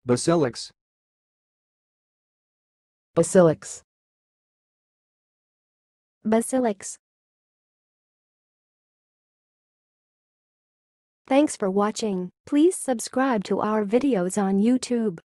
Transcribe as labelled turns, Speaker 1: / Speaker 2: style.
Speaker 1: basilics,
Speaker 2: basilics,
Speaker 3: basilics. Thanks for watching. Please subscribe to our videos on YouTube.